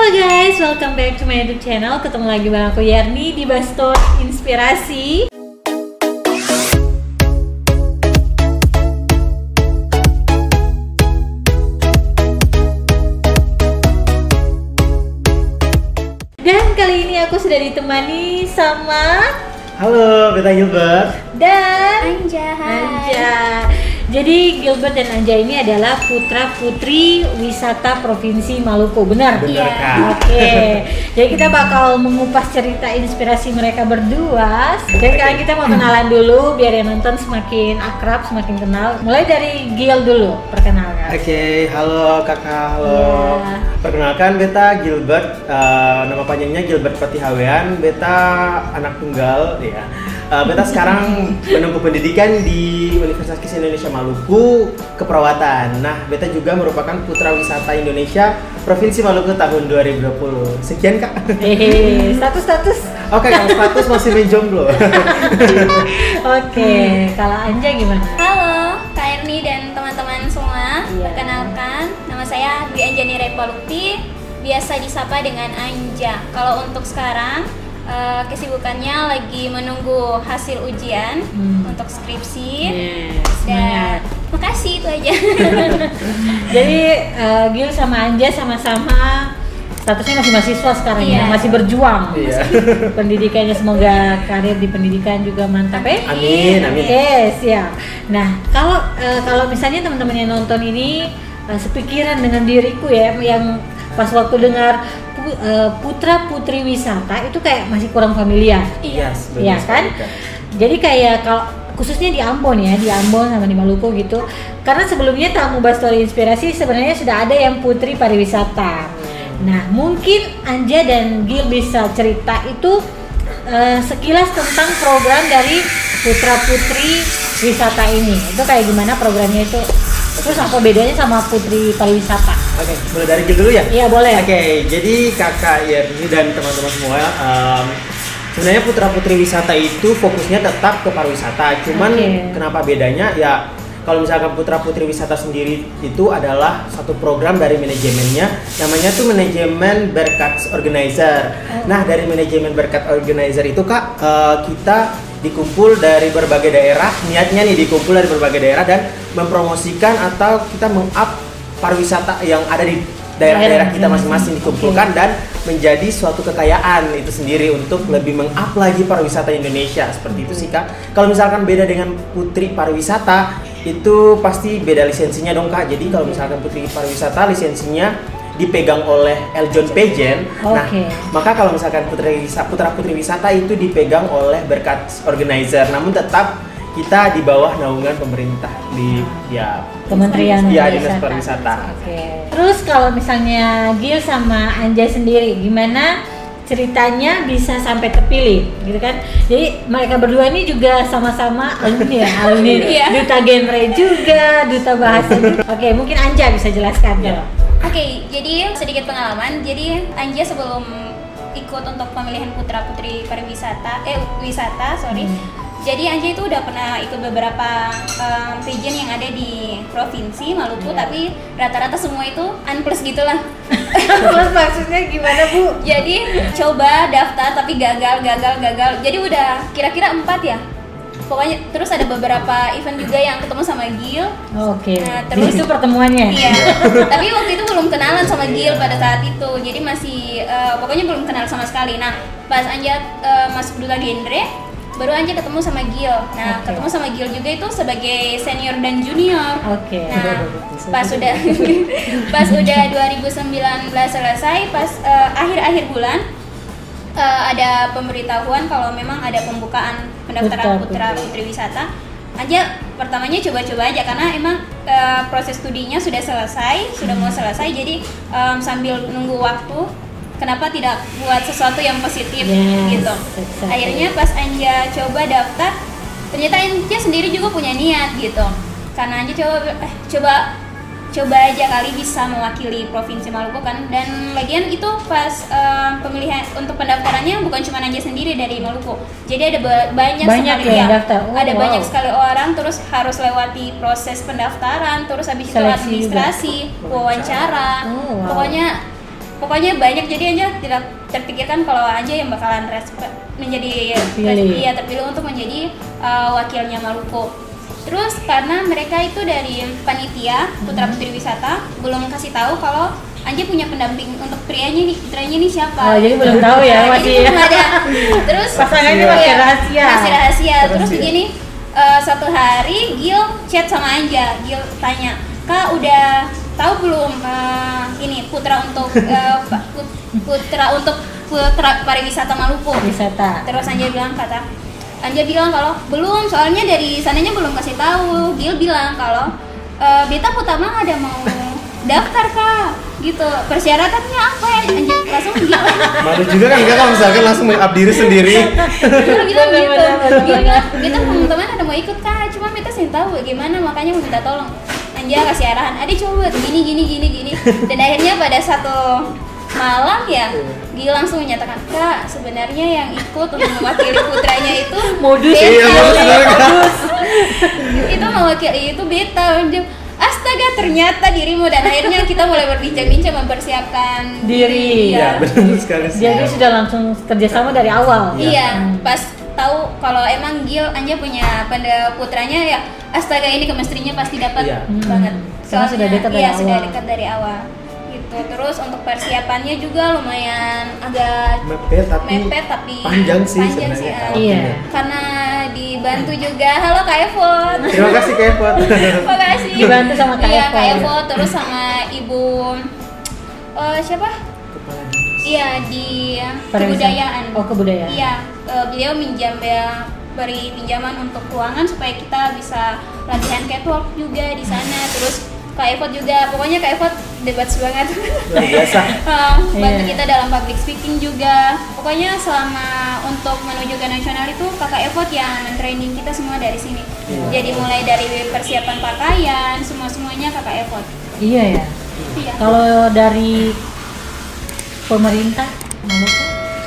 guys, welcome back to my YouTube channel. Ketemu lagi bareng aku Yerni di Bastor Inspirasi. Dan kali ini aku sudah ditemani sama Halo, Beta Gilbert dan Anja. Jadi Gilbert dan Anja ini adalah putra putri wisata Provinsi Maluku, benar? Benar, Kak. Oke. Jadi kita bakal mengupas cerita inspirasi mereka berdua. Jadi sekarang kita mau kenalan dulu biar yang nonton semakin akrab, semakin kenal. Mulai dari Gil dulu, perkenalkan. Oke, halo kakak, halo. Ya. Perkenalkan, Beta Gilbert, nama panjangnya Gilbert Patihawean. Beta anak tunggal, ya. Beta sekarang menempuh pendidikan di Universitas Kristen Indonesia Maluku keperawatan. Nah, Beta juga merupakan putra wisata Indonesia Provinsi Maluku tahun 2020. Sekian, Kak. Status. Oke, kalau status masih menjomblo. Oke, kalau Anja gimana? Halo, Kak Erni dan teman-teman semua. Iya. Perkenalkan, nama saya Dwi Anjani Repalukti, biasa disapa dengan Anja. Kalau untuk sekarang, kesibukannya lagi menunggu hasil ujian untuk skripsi. Semangat. Dan makasih, itu aja. Jadi Gil sama Anja sama-sama statusnya masih mahasiswa sekarang ya, Iya. masih berjuang. Iya. Pendidikannya semoga karir di pendidikan juga mantap ya. Amin, amin. Yes, ya. Nah, kalau misalnya teman-teman yang nonton ini sepikiran dengan diriku ya, yang pas waktu dengar putra putri wisata itu kayak masih kurang familiar. Iya, Iya kan? Jadi kayak kalau khususnya di Ambon ya, di Ambon sama di Maluku gitu. Karena sebelumnya tamu Bastori Inspirasi sebenarnya sudah ada yang putri pariwisata. Nah, mungkin Anja dan Gil bisa cerita itu sekilas tentang program dari putra putri wisata ini. Itu kayak gimana programnya itu? Terus apa bedanya sama putri pariwisata? Oke, mulai dari Gil dulu ya? Iya, boleh. Oke, jadi kakak Yerni dan teman-teman semua, sebenarnya putra putri wisata itu fokusnya tetap ke pariwisata. Cuman Oke. kenapa bedanya? Ya, kalau misalkan putra putri wisata sendiri itu adalah satu program dari manajemennya, namanya tuh manajemen Berkat Organizer. Nah, dari manajemen Berkat Organizer itu Kak, kita dikumpul dari berbagai daerah, niatnya nih dikumpul dari berbagai daerah dan mempromosikan atau kita meng-up pariwisata yang ada di daerah-daerah kita masing-masing dikumpulkan dan menjadi suatu kekayaan itu sendiri untuk lebih meng-up lagi pariwisata Indonesia. Seperti itu sih Kak. Kalau misalkan beda dengan putri pariwisata itu pasti beda lisensinya dong Kak. Jadi kalau misalkan putri pariwisata lisensinya dipegang oleh Eljon Pageant. Nah, maka kalau misalkan putra putri wisata itu dipegang oleh Berkat Organizer. Namun tetap kita di bawah naungan pemerintah di Kementerian Dinas Pariwisata. Oke. Terus kalau misalnya Gil sama Anja sendiri, gimana ceritanya bisa sampai terpilih, gitu kan? Jadi mereka berdua ini juga sama-sama alumni ya, alumni Iya. duta genre juga, duta bahasa juga. Oke, mungkin Anja bisa jelaskan ya. Oke, jadi sedikit pengalaman. Jadi Anja sebelum ikut untuk pemilihan putra putri pariwisata, Jadi Anja itu udah pernah ikut beberapa pageant yang ada di provinsi Maluku, tapi rata-rata semua itu unplus gitulah. Terus maksudnya gimana Bu? Jadi coba daftar tapi gagal. Jadi udah kira-kira 4 ya. Pokoknya terus ada beberapa event juga yang ketemu sama Gil. Oke. Nah, Terus terus itu pertemuannya. Iya. Tapi waktu itu belum kenalan sama Gil pada saat itu. Jadi masih pokoknya belum kenal sama sekali. Nah, pas Anja masuk duta genre, baru Anja ketemu sama Gil. Nah, ketemu sama Gil juga itu sebagai senior dan junior. Oke. Nah, pas udah 2019 selesai, pas akhir-akhir bulan ada pemberitahuan kalau memang ada pembukaan pendaftaran putra putri wisata. Anja pertamanya coba-coba aja karena emang proses studinya sudah selesai, sudah mau selesai. Jadi sambil nunggu waktu, kenapa tidak buat sesuatu yang positif gitu. Exactly. Akhirnya pas Anja coba daftar, ternyata Anja sendiri juga punya niat gitu. Karena Anja coba aja kali bisa mewakili Provinsi Maluku kan. Dan lagian itu pas pemilihan untuk pendaftarannya bukan cuma Anja sendiri dari Maluku. Jadi ada banyak sekali yang daftar. Ada banyak sekali orang, terus harus lewati proses pendaftaran, terus habis itu administrasi, wawancara. Pokoknya pokoknya banyak, jadi Anja tidak terpikirkan kalau Anja yang bakalan menjadi terpilih untuk menjadi wakilnya Maluku. Terus karena mereka itu dari panitia Putra Putri Wisata belum kasih tahu kalau Anja punya pendamping untuk putranya nih siapa. Oh, jadi belum tahu ya, masih belum ada. Terus pasangannya masih rahasia. Masih rahasia. Terus begini, suatu hari Gil chat sama Anja. Gil tanya, "Kak, udah tahu belum ini putra untuk putra pariwisata Maluku?" Wisata. Terus Anja bilang kalau belum, soalnya dari sananya belum kasih tahu. Gil bilang kalau beta pertama ada mau daftar Kak, gitu. Persyaratannya apa ya? Anja langsung Gil. Malu juga kan enggak kalau misalkan langsung make-up diri sendiri. Gil bilang gitu. Gil bilang, beta teman-teman ada mau ikut Kak, cuma beta sih tahu gimana, makanya mau minta tolong. Anja kasih arahan, "Ade coba gini." Dan akhirnya pada satu malam ya, Gil langsung menyatakan, "Kak, sebenarnya yang ikut untuk mewakili putranya itu Modus. beta." Iya, modus. Itu mewakili itu beta. Astaga, ternyata dirimu. Dan akhirnya kita mulai berbincang-bincang mempersiapkan Diri. Iya, benar sekali sih. Jadi sudah langsung kerjasama dari awal. Iya, pas tahu kalau emang Anja punya pada putranya ya, astaga ini chemistry-nya pasti dapat banget. Karena sudah dekat dari iya, awal. sudah dekat dari awal. Gitu. Terus untuk persiapannya juga lumayan agak mepet tapi panjang sih sebenarnya. Iya. Karena dibantu juga, halo Kak Evot. Terima kasih Kak Evot. Terima kasih. Dibantu sama Kak Iya, Evot. Kak Evot, terus sama Ibu siapa? Kepala dinas. Iya, di Pariwisata. kebudayaan. Oh, kebudayaan. Iya, beliau beri pinjaman untuk keuangan supaya kita bisa latihan catwalk juga di sana. Terus Kak Evot juga, pokoknya Kak Evot debat banget. Luar biasa. Bantu Iya. kita dalam public speaking juga. Pokoknya selama untuk menuju ke nasional itu Kakak Evot yang men-training kita semua dari sini. Jadi mulai dari persiapan pakaian, semuanya Kakak Evot. Iya ya. Iya. Kalau dari pemerintah, Maluku?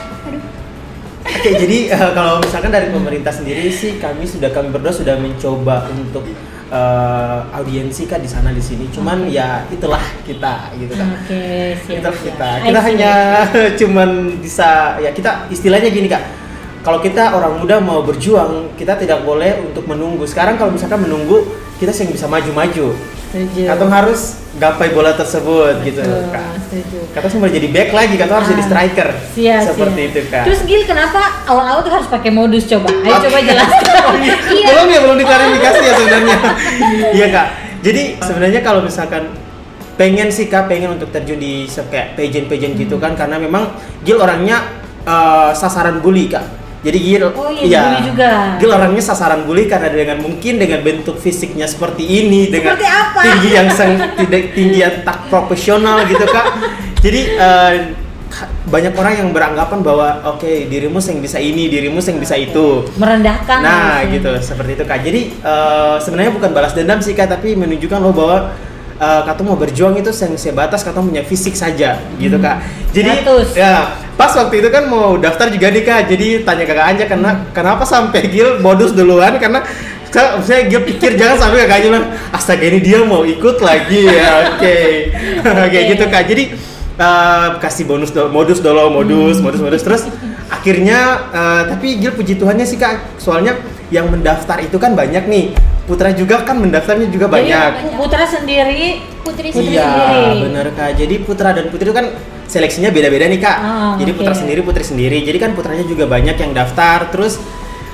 Oke, jadi kalau misalkan dari pemerintah sendiri sih kami berdua sudah mencoba untuk audiensi Kak di sana di sini. Cuman ya itulah kita gitu kan. Oke, siap. Itulah kita. siap. Kita I see. hanya cuman bisa ya kita istilahnya gini Kak. Kalau kita orang muda mau berjuang, kita tidak boleh untuk menunggu. Sekarang kalau misalkan menunggu, kita sih bisa maju-maju. Setuju. Katong harus gapai bola tersebut gitu Kak. Setuju. Katong semua jadi back lagi, katong harus jadi striker. Siap, Seperti siap. itu Kak. Terus Gil, kenapa awal-awal tuh harus pakai modus coba? Ayo coba jelaskan. belum diklarifikasi ya sebenarnya. Iya Kak. Jadi sebenarnya kalau misalkan pengen untuk terjun di kayak pageant gitu kan, karena memang Gil orangnya sasaran bully Kak. Jadi Gil, bully juga. Gil orangnya sasaran bully karena dengan bentuk fisiknya seperti ini, dengan Seperti apa? tinggi yang tak profesional gitu Kak. Jadi banyak orang yang beranggapan bahwa oke, dirimu yang bisa ini, dirimu yang bisa itu. Merendahkan. Nah, harusnya. gitu, seperti itu Kak. Jadi sebenarnya bukan balas dendam sih Kak, tapi menunjukkan bahwa Kato mau berjuang itu sebatas Kato punya fisik saja, gitu Kak. Jadi ya pas waktu itu kan mau daftar juga nih Kak. Jadi tanya Kakak Anja kenapa sampai Gil modus duluan, karena saya Gil pikir jangan sampai Kakak Anja bilang astaga ini dia mau ikut lagi ya. Oke. Kayak gitu Kak. Jadi kasih modus terus akhirnya tapi Gil puji Tuhannya sih Kak, soalnya yang mendaftar itu kan banyak nih. Putra juga kan mendaftarnya juga banyak. Jadi putra sendiri, Putri Iya, sendiri. benar Kak. Jadi putra dan putri itu kan seleksinya beda-beda nih Kak. Jadi oke. putra sendiri, putri sendiri. Jadi kan putranya juga banyak yang daftar. Terus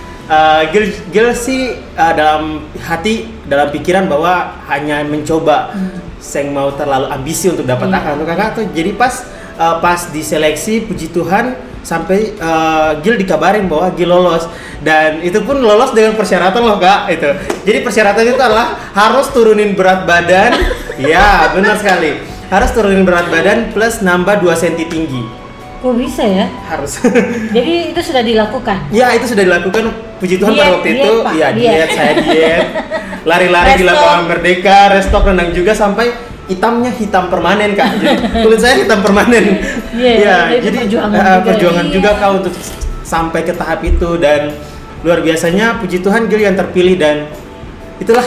Gil sih dalam pikiran bahwa hanya mencoba. Saya mau terlalu ambisi untuk dapat kakak tuh. Jadi pas diseleksi, puji Tuhan sampai Gil dikabarin bahwa Gil lolos, dan itu pun lolos dengan persyaratan loh Kak itu. Jadi persyaratannya itu adalah harus turunin berat badan. Ya benar sekali, harus turunin berat badan plus nambah 2 cm tinggi. Kok bisa ya? Harus. Jadi itu sudah dilakukan. Ya itu sudah dilakukan, puji Tuhan Diet, pada waktu itu. Pak. Iya diet, saya diet, lari-lari di lapangan Merdeka, restock, renang juga sampai hitam permanen Kak. Jadi kulit saya hitam permanen. Iya, jadi perjuangan juga Kak untuk sampai ke tahap itu, dan luar biasanya puji Tuhan Gil yang terpilih, dan itulah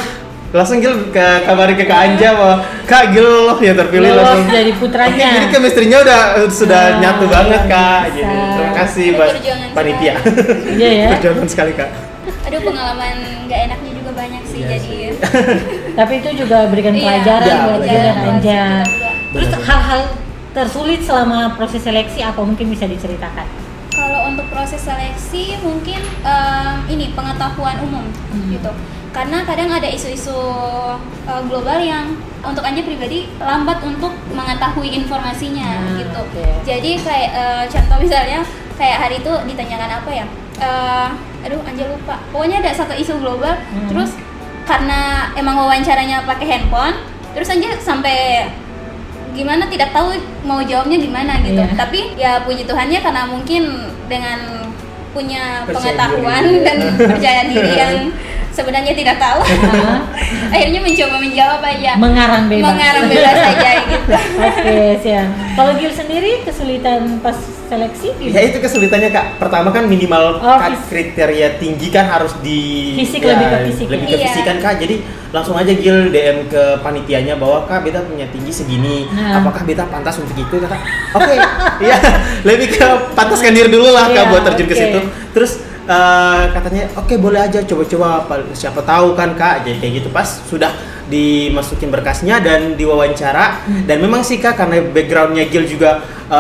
langsung Gil kabarin ke Kak Anja bahwa Kak Gil loh yang terpilih Lolos langsung jadi putranya. Oke, jadi chemistry-nya sudah nyatu banget Kak. bisa. Jadi terima kasih Itu buat perjuangan panitia. Iya ya. Perjuangan sekali Kak. Aduh, pengalaman nggak enaknya juga banyak sih, Iya jadi Tapi itu juga berikan Iya, pelajaran Iya, buat Gil pelajaran dan buat Anja. kita juga. Terus Benar. hal-hal tersulit selama proses seleksi apa mungkin bisa diceritakan? Kalau untuk proses seleksi mungkin ini pengetahuan umum gitu. Karena kadang ada isu-isu global yang untuk Anja pribadi lambat untuk mengetahui informasinya gitu. Oke. Jadi kayak contoh misalnya kayak hari itu ditanyakan apa ya? Aduh, Anja lupa. Pokoknya ada satu isu global. Terus karena emang wawancaranya pakai handphone, terus Anja sampai gimana tidak tahu mau jawabnya gimana gitu. Iya. Tapi ya puji Tuhannya karena mungkin dengan punya Percaya pengetahuan diri. dan percaya diri yang sebenarnya tidak tahu, akhirnya mencoba menjawab aja, Mengarang bebas. mengarang bebas aja gitu. Oke, siap. Kalau Gil sendiri kesulitan pas seleksi Ya gimana? itu kesulitannya Kak. Pertama kan minimal Oh, kriteria tinggi kan harus di Fisik, lebih ke fisik. lebih ke Iya. fisik kan Kak. Jadi langsung aja Gil DM ke panitianya bahwa Kak beta punya tinggi segini. Nah. Apakah beta pantas untuk itu Kak? Oke. Iya, lebih ke pantaskan diri dulu lah Kak Iya, buat terjun ke oke. situ. Terus katanya oke boleh aja coba-coba siapa tahu kan Kak. Jadi kayak gitu pas sudah dimasukin berkasnya dan diwawancara dan memang sih Kak karena backgroundnya Gil juga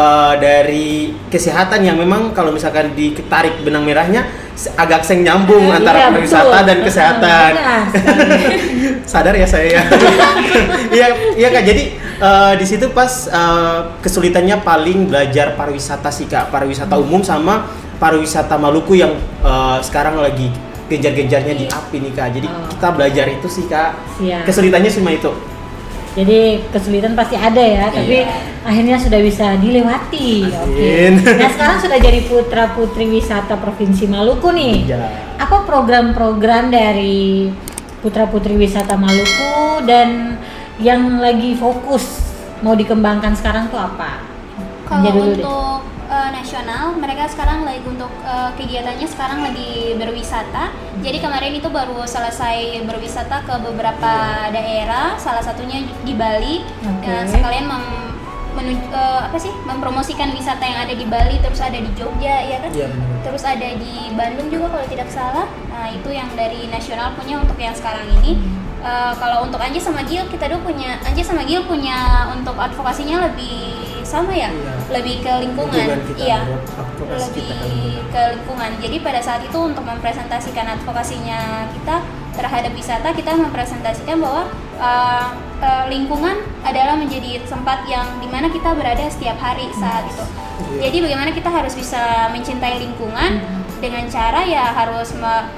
dari kesehatan yang memang kalau misalkan ditarik benang merahnya agak seng nyambung antara Iya, pariwisata betul. dan kesehatan. Benar. Sadar ya saya ya. Iya iya Kak, jadi di situ pas kesulitannya paling belajar pariwisata sih Kak, pariwisata umum sama pariwisata Maluku yang sekarang lagi genjar-genjarnya di up ini Kak. Jadi kita belajar itu sih Kak. Siap. Kesulitannya cuma itu. Jadi kesulitan pasti ada ya, tapi akhirnya sudah bisa dilewati. Oke. Amin. Nah sekarang sudah jadi putra putri wisata provinsi Maluku nih. Ya. Apa program-program dari putra putri wisata Maluku dan yang lagi fokus mau dikembangkan sekarang tuh apa? Anja Kalau dulu deh. untuk nasional, mereka sekarang lagi untuk kegiatannya sekarang lagi berwisata. Jadi kemarin itu baru selesai berwisata ke beberapa daerah, salah satunya di Bali. Oke. Sekalian mempromosikan wisata yang ada di Bali, terus ada di Jogja, ya kan? Iya, benar. Terus ada di Bandung juga kalau tidak salah. Nah itu yang dari nasional punya untuk yang sekarang ini. Kalau untuk Anja sama Gil, kita dulu punya Anja sama Gil punya untuk advokasinya lebih sama ya, Iya. lebih ke lingkungan, Lingkungan kita, iya, buat advokasi lebih kita ke lingkungan. ke lingkungan. Jadi pada saat itu untuk mempresentasikan advokasinya kita terhadap wisata, kita mempresentasikan bahwa lingkungan adalah menjadi tempat yang dimana kita berada setiap hari saat itu. Iya. Jadi bagaimana kita harus bisa mencintai lingkungan dengan cara ya harus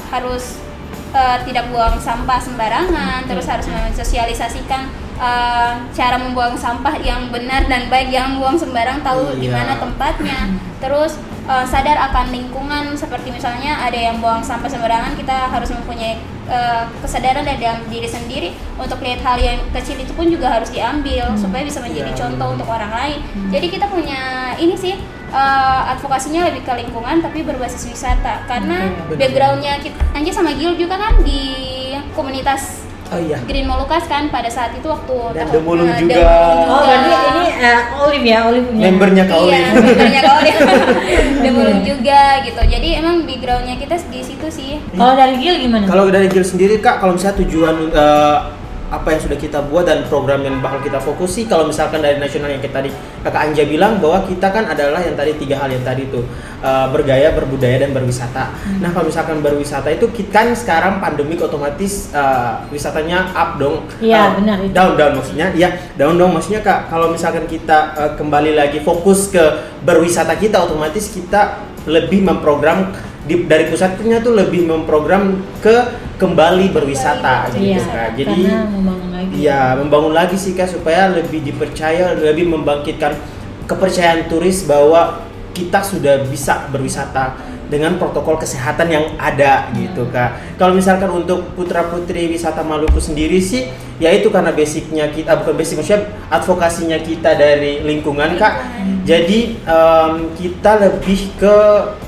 tidak buang sampah sembarangan, terus harus mensosialisasikan cara membuang sampah yang benar dan baik, jangan buang sembarang, tahu di Iya. mana tempatnya. Terus sadar akan lingkungan, seperti misalnya ada yang buang sampah sembarangan, kita harus mempunyai kesadaran dalam diri sendiri untuk lihat hal yang kecil itu pun juga harus diambil supaya bisa menjadi Iya, contoh benar. untuk orang lain. Jadi kita punya ini sih advokasinya lebih ke lingkungan tapi berbasis wisata karena Oke, benar. backgroundnya Anja sama Gil juga kan di komunitas Oh iya. Green Molucas kan pada saat itu waktu Dan tahun- Demulung Dan juga. Demulung Oh berarti ini Olive ya, Olive punya. Membernya Kak Iya, Olive. membernya Kak Olive. Demulung juga gitu. Jadi emang backgroundnya kita di situ sih. Kalau dari Gil gimana? Kalau dari Gil sendiri Kak, kalau misalnya tujuan apa yang sudah kita buat dan program yang bakal kita fokus sih, kalau misalkan dari nasional yang kita tadi Kakak Anja bilang bahwa kita kan adalah yang tadi 3 hal yang tadi itu bergaya, berbudaya dan berwisata. Nah kalau misalkan berwisata itu kita kan sekarang pandemik otomatis wisatanya up dong. Iya, benar itu. Down maksudnya, ya down maksudnya Kak. Kalau misalkan kita kembali lagi fokus ke berwisata kita, otomatis kita lebih memprogram dari pusatnya tuh lebih memprogram ke kembali berwisata Iya, gitu Kak. Jadi karena membangun lagi. iya membangun lagi sih Kak supaya lebih dipercaya, lebih membangkitkan kepercayaan turis bahwa kita sudah bisa berwisata dengan protokol kesehatan yang ada gitu Kak. Kalau misalkan untuk putra putri wisata Maluku sendiri sih, ya itu karena basicnya kita, bukan basic maksudnya advokasinya kita dari lingkungan Kak. Jadi kita lebih ke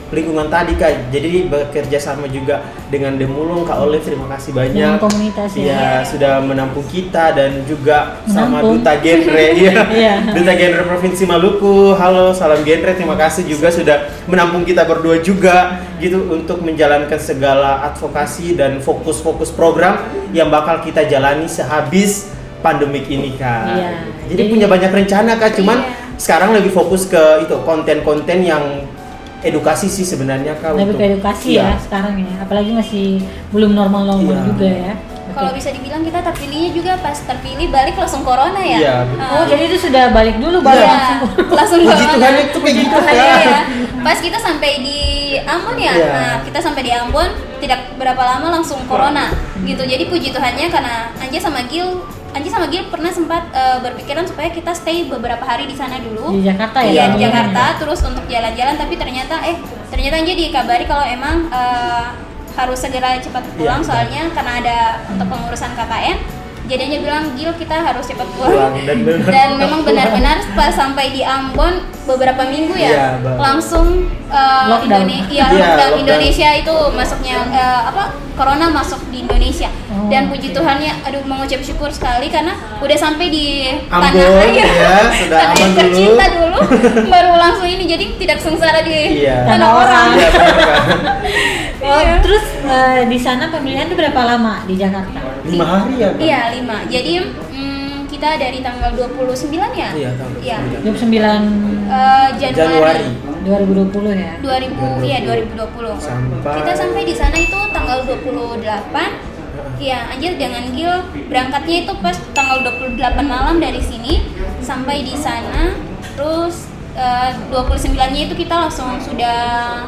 lingkungan tadi Kak. Jadi bekerja sama juga dengan Demulung, Kak Olive, terima kasih banyak. Dengan komunitas ya sudah menampung kita dan juga sama Menampung. Duta Genre ya. Iya. Duta Genre Provinsi Maluku. Halo, salam genre. Terima kasih juga sudah menampung kita berdua juga gitu untuk menjalankan segala advokasi dan fokus-fokus program yang bakal kita jalani sehabis pandemik ini Kak. Iya. Jadi punya banyak rencana Kak, cuman Iya. sekarang lebih fokus ke itu konten-konten yang edukasi sih sebenarnya Kak. lebih untuk- ke edukasi Iya. ya sekarang ya, apalagi masih belum normal-normal Iya. juga ya. Kalau Oke. bisa dibilang kita terpilihnya juga pas terpilih balik langsung corona ya. Iya, betul. Oh, jadi itu sudah balik dulu baru Iya, langsung. langsung Puji corona. Tuhan itu kayak gitu Iya, Kak. iya. Pas kita sampai di Ambon ya, Iya. nah kita sampai di Ambon tidak berapa lama langsung corona gitu. Jadi puji Tuhannya karena Anja sama Gil pernah sempat berpikiran supaya kita stay beberapa hari di sana dulu. Di Jakarta ya? Iya, di namanya. Jakarta terus untuk jalan-jalan, tapi ternyata Anja dikabari kalau emang harus segera cepat pulang Iya. soalnya karena ada untuk pengurusan KKN. Jadi Anja bilang, Gil kita harus cepat Pulang, pulang. dan benar. Dan memang benar-benar pas sampai di Ambon beberapa minggu ya, Iya, Bang. langsung Lockdown. Iya, lockdown lockdown. Indonesia itu masuknya corona masuk di Indonesia. Oh, Dan puji oke. Tuhannya, aduh mengucap syukur sekali karena udah sampai di Ambon, tanah air, ya, sudah tanah aman air dulu. tercinta dulu, baru langsung ini jadi tidak sengsara di Iya. tanah orang. Iya, benar Kak. Oh, Iya. terus di sana pemilihan itu berapa lama di Jakarta? 5 hari ya Kak? Iya 5. Jadi kita dari tanggal 29 ya. Iya, tanggal Iya. 29 Januari. 2020 ya. 2020. Sampai Kita sampai di sana itu tanggal 28. Iya, Anjir dengan Gil berangkatnya itu pas tanggal 28 malam dari sini sampai di sana. Terus 29-nya itu kita langsung sudah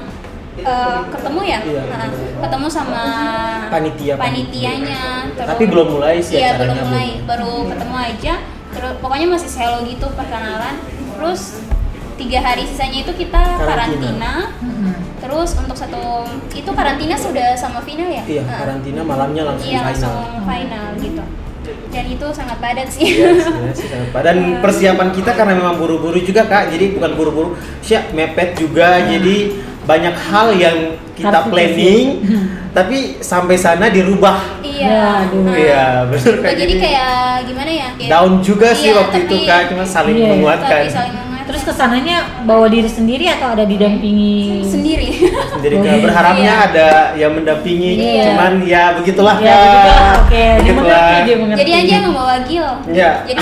ketemu ya. Iya. Nah, ketemu sama Tapi panitianya. Terus belum mulai sih Iya, belum acaranya, mulai, baru ketemu aja. Terus pokoknya masih hello gitu perkenalan. Terus 3 hari sisanya itu kita karantina. Terus untuk itu karantina sudah sama final ya? Iya, karantina malamnya langsung Iya, final. langsung final gitu. Dan itu sangat padat sih. Iya sih, sangat padat. Dan persiapan kita karena memang buru-buru juga Kak, jadi bukan buru-buru, siap mepet juga, jadi banyak hal yang kita Harus planning, tapi sampai sana dirubah. Iya. Aduh. Iya, benar Kak. Jadi kayak gimana ya? down juga sih Iya, waktu itu tapi- Kak, cuma saling Iya, menguatkan. Tapi saling menguatkan. Terus kesananya bawa diri sendiri atau ada didampingi? Sendiri. Sendiri Oh, Kak, iya. berharapnya Iya. ada yang mendampingi, Iya. cuman ya begitulah Ya, Kak. begitulah. Oke, dia Begitulah. mengerti, dia mengerti. Jadi aja membawa Gil. Iya. Jadi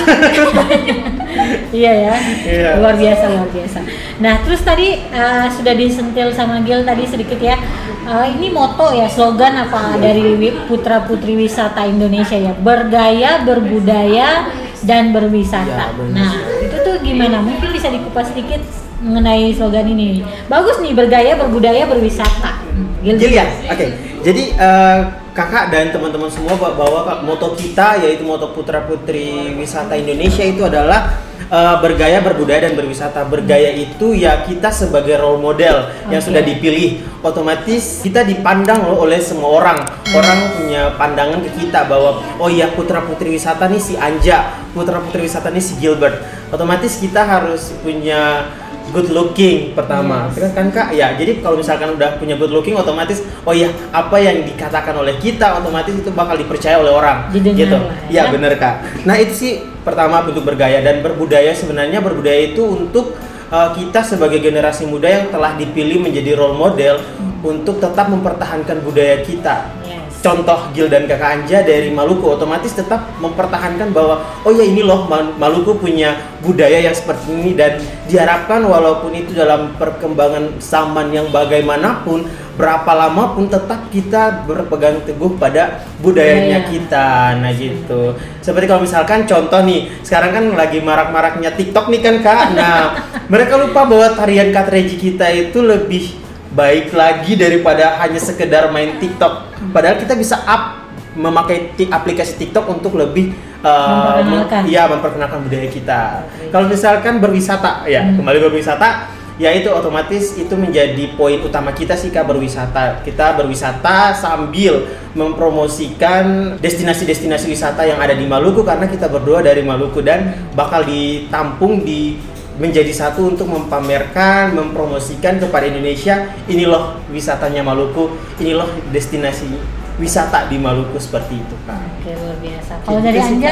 Iya ya, Iya. luar biasa luar biasa. Nah terus tadi sudah disentil sama Gil tadi sedikit ya. Ini moto ya, slogan apa dari Putra Putri Wisata Indonesia ya, bergaya, berbudaya, dan berwisata. Ya, benar. Nah itu tuh gimana? Mungkin bisa dikupas sedikit mengenai slogan ini. Bagus nih, bergaya, berbudaya, berwisata. Gil Jadi ya, oke. Jadi kakak dan teman-teman semua bahwa moto kita yaitu moto Putra Putri Wisata Indonesia itu adalah bergaya, berbudaya, dan berwisata. Bergaya itu ya kita sebagai role model yang Oke. sudah dipilih, otomatis kita dipandang loh oleh semua orang. Orang punya pandangan ke kita bahwa oh iya Putra Putri Wisata nih si Anja, Putra Putri Wisata nih si Gilbert. Otomatis kita harus punya good looking pertama, kan Kak? Ya, jadi kalau misalkan udah punya good looking, otomatis oh iya apa yang dikatakan oleh kita otomatis itu bakal dipercaya oleh orang, Didengar gitu. lah, Ya ya. bener Kak. Nah itu sih pertama bentuk bergaya, dan berbudaya sebenarnya berbudaya itu untuk kita sebagai generasi muda yang telah dipilih menjadi role model untuk tetap mempertahankan budaya kita. Yes. Contoh Gil dan Kakak Anja dari Maluku otomatis tetap mempertahankan bahwa oh ya ini loh Maluku punya budaya yang seperti ini, dan diharapkan walaupun itu dalam perkembangan zaman yang bagaimanapun, berapa lama pun tetap kita berpegang teguh pada budayanya Budaya. kita. Nah gitu. Seperti kalau misalkan contoh nih, sekarang kan lagi marak-maraknya TikTok nih kan Kak. Nah, mereka lupa bahwa tarian Katreji kita itu lebih baik lagi daripada hanya sekedar main TikTok. Padahal kita bisa memakai aplikasi TikTok untuk lebih memperkenalkan budaya kita. Kalau misalkan berwisata, ya kembali berwisata, ya itu otomatis itu menjadi poin utama kita sih Kak, berwisata. Kita berwisata sambil mempromosikan destinasi-destinasi wisata yang ada di Maluku, karena kita berdua dari Maluku dan bakal ditampung di menjadi satu untuk mempamerkan, mempromosikan kepada Indonesia, ini loh wisatanya Maluku, ini loh destinasi wisata di Maluku, seperti itu Kak. Oke, luar biasa. Kalau dari Anja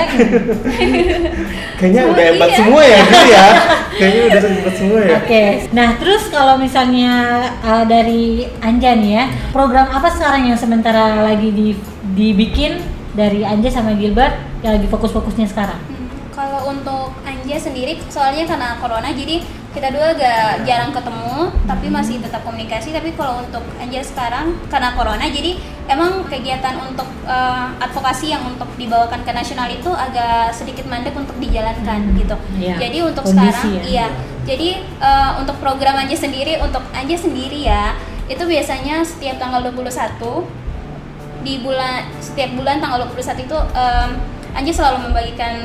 kayaknya udah hebat semua ya gitu ya. Kayaknya udah hebat semua ya. Oke. Nah, terus kalau misalnya dari Anja nih ya, program apa sekarang yang sementara lagi dibikin dari Anja sama Gilbert yang lagi fokus-fokusnya sekarang? Kalau untuk Anja sendiri, soalnya karena corona, jadi kita dua agak jarang ketemu, tapi masih tetap komunikasi. Tapi kalau untuk Anja sekarang, karena corona, jadi emang kegiatan untuk advokasi yang untuk dibawakan ke nasional itu agak sedikit mandek untuk dijalankan gitu. Ya, jadi untuk kondisi sekarang, ya. iya. Jadi untuk program Anja sendiri, ya, itu biasanya setiap tanggal 21 setiap bulan tanggal 21 itu Anja selalu membagikan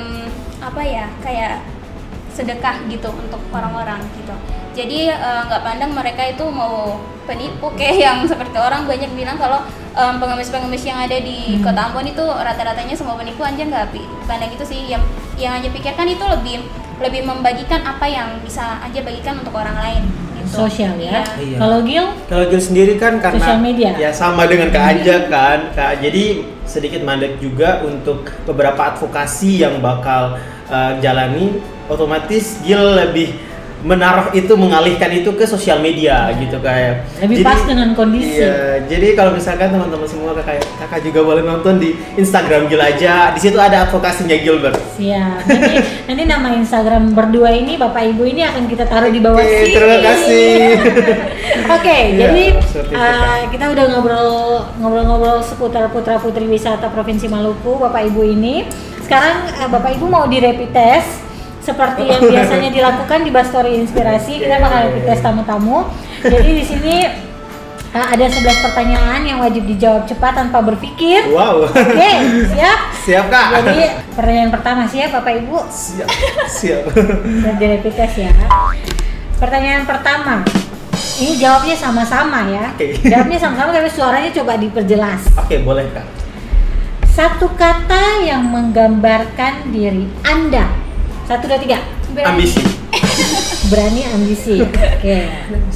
kayak sedekah gitu untuk orang-orang gitu. Jadi nggak pandang mereka itu mau penipu kayak yang seperti orang banyak bilang kalau pengemis-pengemis yang ada di Kota Ambon itu rata-ratanya semua penipu. Anja nggak pandang itu sih. Yang Anja pikirkan itu lebih membagikan apa yang bisa Anja bagikan untuk orang lain. Sosial ya. Iya. Kalau Gil sendiri kan karena sosial media. Ya sama dengan Kak Anja kan, Kak. Jadi sedikit mandek juga untuk beberapa advokasi yang bakal jalani. Otomatis Gil lebih mengalihkan itu ke sosial media gitu kayak. Lebih pas dengan kondisi. Iya, jadi kalau misalkan teman-teman semua kakak juga boleh nonton di Instagram Gil aja. Di situ ada advokasinya Gilbert. Siap. Nanti nama Instagram berdua ini Bapak Ibu ini akan kita taruh di bawah sini. Terima kasih. Oke, Iya, jadi seperti itu, kita udah ngobrol-ngobrol seputar putra putri wisata Provinsi Maluku Bapak Ibu ini. Sekarang Bapak Ibu mau di rapid test seperti yang biasanya dilakukan di Bastory Inspirasi. Kita bakal rapid test tamu-tamu. Jadi di sini ada 11 pertanyaan yang wajib dijawab cepat tanpa berpikir. Wow. Oke, siap? Siap Kak. Jadi pertanyaan pertama siap Bapak Ibu? Siap. Di rapid test ya. Pertanyaan pertama. Ini jawabnya sama-sama ya. Oke. Jawabnya sama-sama tapi suaranya coba diperjelas. Oke, boleh Kak. Satu kata yang menggambarkan diri Anda. 1, 2, 3. Ambisi. Berani, ambisi. Oke.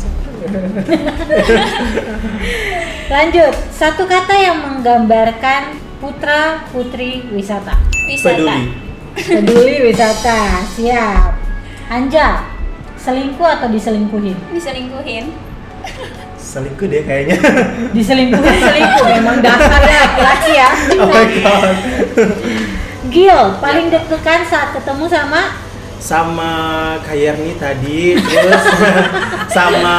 Lanjut. Satu kata yang menggambarkan putra putri wisata. Peduli wisata. Siap. Anja, selingkuh atau diselingkuhin? Diselingkuhin. Selingkuh deh kayaknya. Selingkuh memang dasarnya laki-laki ya. Oh my god. Gil, paling deg-degan saat ketemu sama Kak Yerni tadi, terus sama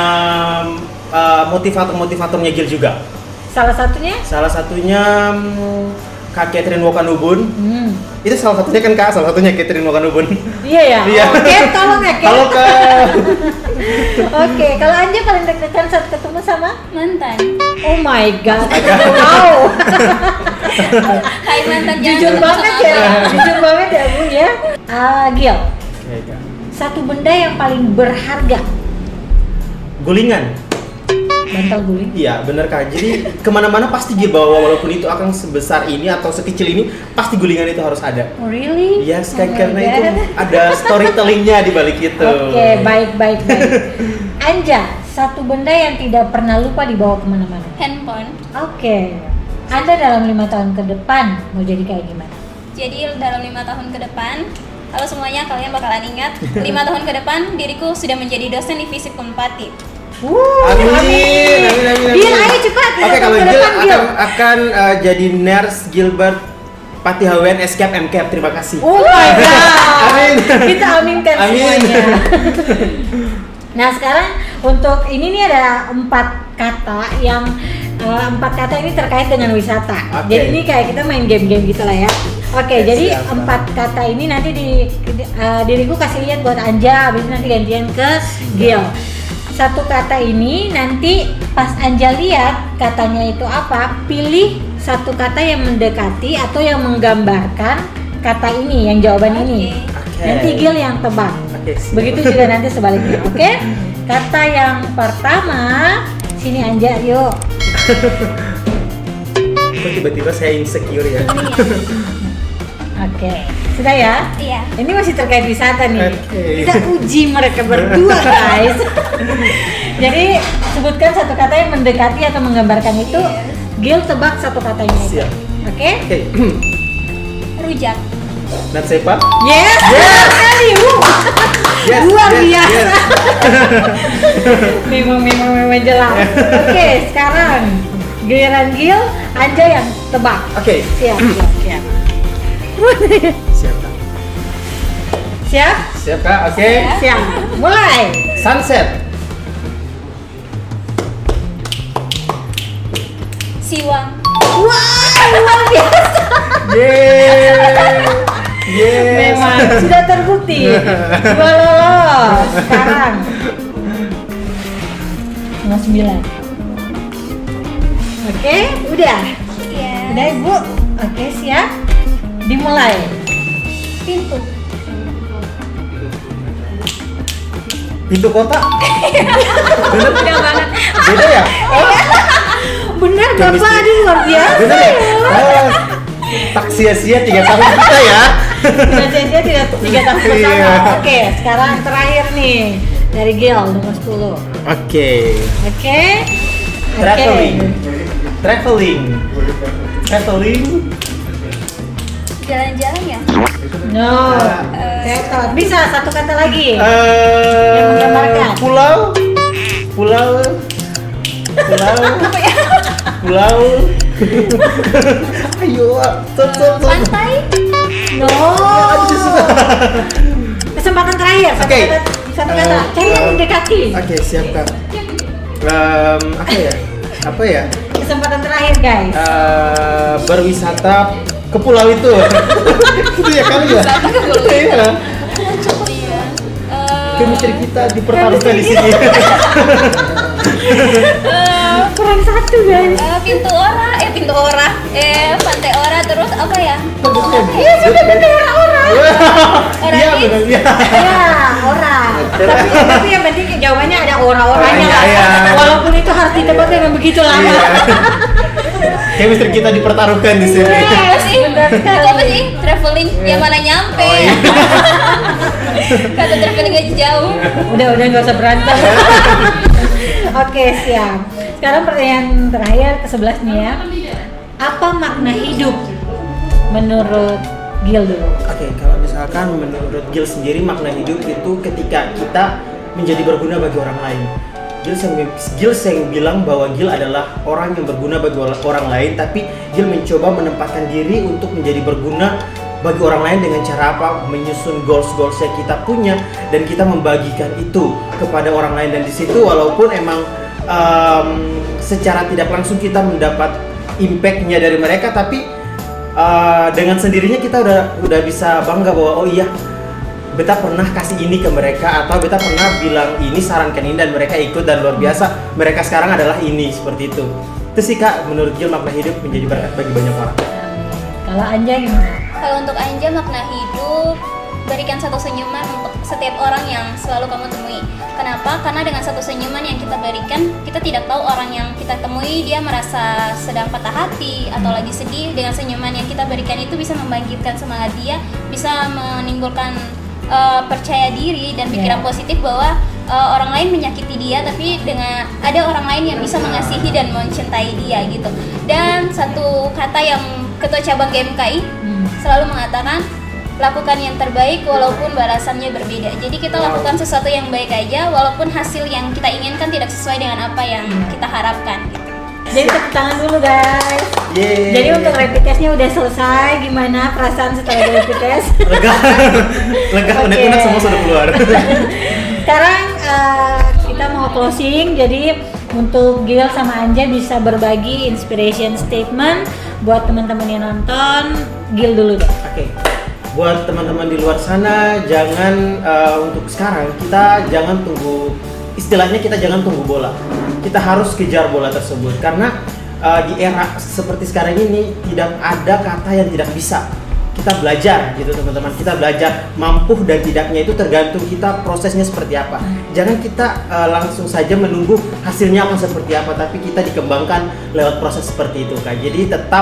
motivatornya Gil juga. salah satunya? Salah satunya Kak Catherine Wokanubun. Itu salah satunya kan Kak, salah satunya Catherine Wokanubun. Iya ya. Iya. Oke, tolong ya Kak. Halo Kak. Oke, kalau Anja paling deg-degan saat ketemu sama Mantan. Oh my god. Wow. Hai mantan, Jujur jangan banget ketemu ya. sama aku. Jujur banget ya Bu ya. Gil, Ya, Kak. satu benda yang paling berharga. Gulingan. Bantal guling. Iya bener Kak, jadi kemana-mana pasti Gil bawa, walaupun itu akan sebesar ini atau sekecil ini, pasti gulingan itu harus ada. Oh really? Yes, Oh my karena itu God. ada storytellingnya di balik itu. Oke, baik. Anja, satu benda yang tidak pernah lupa dibawa kemana-mana. Handphone. Oke. Anda dalam 5 tahun ke depan mau jadi kayak gimana? Jadi dalam 5 tahun ke depan, halo semuanya, kalian bakalan ingat 5 tahun ke depan diriku sudah menjadi dosen di Fisip Unpati. Amin. Gil, ayo cepat. Oke, kalau ke Gil depan, Gil. akan jadi nurse Gilbert Pati HWN SCAP MCAP. Terima kasih. Oh my god. Amin. Kita aminkan Amin. semuanya. Nah, sekarang untuk ini nih ada 4 kata yang 4 kata ini terkait dengan wisata. Oke. Jadi ini kayak kita main game-game gitu lah ya. Oke, jadi siap. 4 kata ini nanti diriku kasih lihat buat Anja, habis itu nanti gantian ke Gil. Satu kata ini nanti pas Anja lihat katanya itu apa, pilih satu kata yang mendekati atau yang menggambarkan kata ini, yang jawaban ini. Oke. Nanti Gil yang tebak. Oke, siap. Begitu juga nanti sebaliknya, oke? Kata yang pertama, sini Anja, yuk. Kok tiba-tiba saya insecure ya? Oke, sudah ya? Iya. Ini masih terkait wisata nih. Oke. Kita uji mereka berdua, guys. Jadi sebutkan satu kata yang mendekati atau menggambarkan itu. Gil tebak satu katanya itu. Siap. Oke? Oke. Rujak. Natsepa. Yes. Sekali. Yes, Luar yes, biasa. yes. Memang jelas. Oke, sekarang giliran Gil, Anja yang tebak. Oke. Siap. Siap Kak. Siap? Siap Kak. Oke. Siap. Mulai. Sunset. Siwang. Wah, luar biasa. Yeay. Yes. Memang sudah terbukti. Dua lolos. Sekarang 9. Oke, udah. Iya. Udah Ibu. Oke, siap. Dimulai. Pintu. Pintu kota. Bener? Udah banget. Beda ya? Benar Bapak, Chemistry. aduh luar biasa. Bener ya? Oh, tak sia-sia 3 tahun kita ya. Sudah sia-sia tidak 3 tahun bersama. Iya. Oke, sekarang terakhir nih dari Gil nomor 10. Oke. Oke. Traveling. Traveling. Traveling. Jalan-jalan ya? No. Tetot. Bisa satu kata lagi. Eh, Yang menggambarkan. Pulau. Pulau. Pulau. Pulau. Ayo, Pantai. No. Kesempatan terakhir. Oke. Satu kata. Cari yang mendekati. Oke, siap Kak. Apa ya? Kesempatan terakhir guys. Berwisata ke pulau itu. Itu ya kali ya. Wisata ke pulau itu. Iya. Iya. Chemistry kita dipertaruhkan di sini. Kurang satu guys. Pintu ora. Pantai ora, terus apa ya? Iya sudah benar orang. Iya benar ya. Ya orang. Tapi yang penting jawabannya ada orang-orangnya lah. Iya. Walaupun itu harus ditebak dengan begitu lama. Iya. Chemistry kita dipertaruhkan di sini. Apa sih? Benar sekali. Itu apa sih? Traveling yang mana nyampe? Oh, iya. Kata traveling aja jauh. Udah nggak usah berantem. Oke siap. Sekarang pertanyaan terakhir ke-11 nih ya. Apa makna hidup menurut Gil dulu? Oke, kalau misalkan menurut Gil sendiri makna hidup itu ketika kita menjadi berguna bagi orang lain. Gil sering bilang bahwa Gil adalah orang yang berguna bagi orang lain, tapi Gil mencoba menempatkan diri untuk menjadi berguna bagi orang lain dengan cara apa? Menyusun goals yang kita punya dan kita membagikan itu kepada orang lain, dan di situ walaupun emang secara tidak langsung kita mendapat impact-nya dari mereka, tapi dengan sendirinya kita udah bisa bangga bahwa oh iya, beta pernah kasih ini ke mereka, atau beta pernah bilang ini, sarankan ini, dan mereka ikut, dan luar biasa mereka sekarang adalah ini, seperti itu. Itu sih Kak, menurut Gil makna hidup menjadi berkat bagi banyak orang. Kalau Anja gimana? Kalau untuk Anja makna hidup, berikan satu senyuman untuk setiap orang yang selalu kamu temui. Kenapa? Karena dengan satu senyuman yang kita berikan, kita tidak tahu orang yang kita temui dia merasa sedang patah hati atau lagi sedih. Dengan senyuman yang kita berikan itu bisa membangkitkan semangat dia, bisa menimbulkan percaya diri dan pikiran positif bahwa orang lain menyakiti dia, tapi dengan ada orang lain yang bisa mengasihi dan mencintai dia gitu. Dan satu kata yang Ketua Cabang GMKI selalu mengatakan, lakukan yang terbaik walaupun balasannya berbeda. Jadi kita lakukan sesuatu yang baik aja walaupun hasil yang kita inginkan tidak sesuai dengan apa yang kita harapkan gitu. Jadi tepuk tangan dulu guys. Yeay. Jadi untuk rapid testnya udah selesai. Gimana perasaan setelah rapid test? Lega, unek-unek semua sudah keluar. Sekarang kita mau closing. Jadi untuk Gil sama Anja bisa berbagi inspiration statement buat teman-teman yang nonton. Gil dulu deh. Oke. Buat teman-teman di luar sana, jangan untuk sekarang kita jangan tunggu, istilahnya kita jangan tunggu bola. Kita harus kejar bola tersebut, karena di era seperti sekarang ini tidak ada kata yang tidak bisa. Kita belajar gitu teman-teman, kita belajar, mampu dan tidaknya itu tergantung kita prosesnya seperti apa. Jangan kita langsung saja menunggu hasilnya akan seperti apa, tapi kita dikembangkan lewat proses seperti itu Kak. Jadi tetap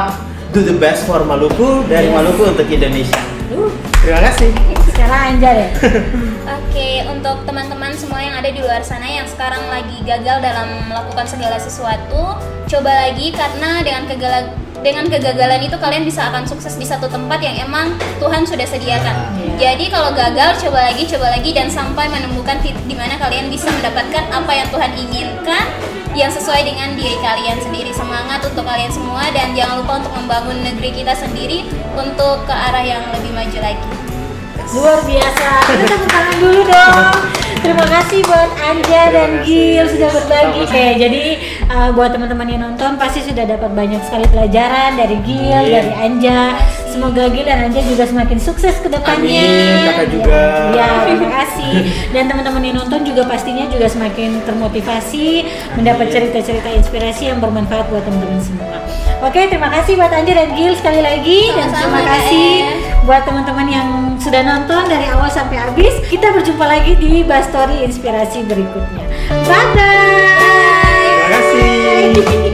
do the best for Maluku, dari Maluku untuk Indonesia. Terima kasih. Sekarang Anja deh. Oke, untuk teman-teman semua yang ada di luar sana yang sekarang lagi gagal dalam melakukan segala sesuatu, coba lagi, karena dengan kegagalan itu kalian bisa akan sukses di satu tempat yang emang Tuhan sudah sediakan. Jadi kalau gagal, coba lagi dan sampai menemukan titik di mana kalian bisa mendapatkan apa yang Tuhan inginkan yang sesuai dengan diri kalian sendiri. Semangat untuk kalian semua, dan jangan lupa untuk membangun negeri kita sendiri untuk ke arah yang lebih maju lagi. Luar biasa. Kita tepuk tangan dulu dong. Terima kasih buat Anja dan Gil sudah berbagi. Oke, jadi buat teman-teman yang nonton pasti sudah dapat banyak sekali pelajaran dari Gil, dari Anja. Semoga Gil dan Anja juga semakin sukses ke depannya. Amin, kakak juga. Ya, terima kasih. Dan teman-teman yang nonton juga pastinya juga semakin termotivasi, mendapat cerita-cerita inspirasi yang bermanfaat buat teman-teman semua. Oke, terima kasih buat Anja dan Gil sekali lagi. Dan terima kasih buat teman-teman yang sudah nonton dari awal sampai habis. Kita berjumpa lagi di Bastory Inspirasi berikutnya. Bye bye. Terima kasih.